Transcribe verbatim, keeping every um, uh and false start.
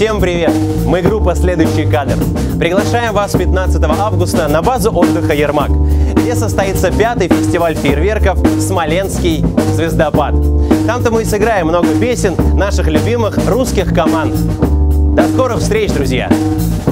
Всем привет! Мы группа «Следующий кадр». Приглашаем вас пятнадцатого августа на базу отдыха «Ермак», где состоится пятый фестиваль фейерверков «Смоленский звездопад». Там-то мы и сыграем много песен наших любимых русских команд. До скорых встреч, друзья!